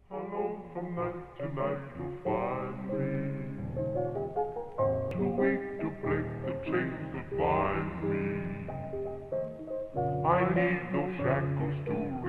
Alone from night to night you'll find me, too weak to break the chains that bind me. I need no shackles to